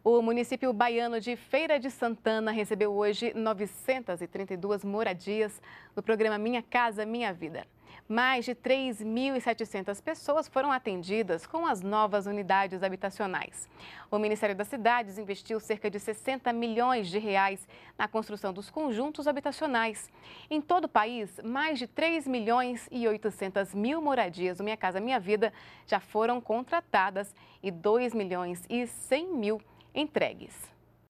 O município baiano de Feira de Santana recebeu hoje 932 moradias no programa Minha Casa Minha Vida. Mais de 3.700 pessoas foram atendidas com as novas unidades habitacionais. O Ministério das Cidades investiu cerca de 60 milhões de reais na construção dos conjuntos habitacionais. Em todo o país, mais de 3 milhões e 800 mil moradias do Minha Casa Minha Vida já foram contratadas e 2 milhões e 100 mil entregues.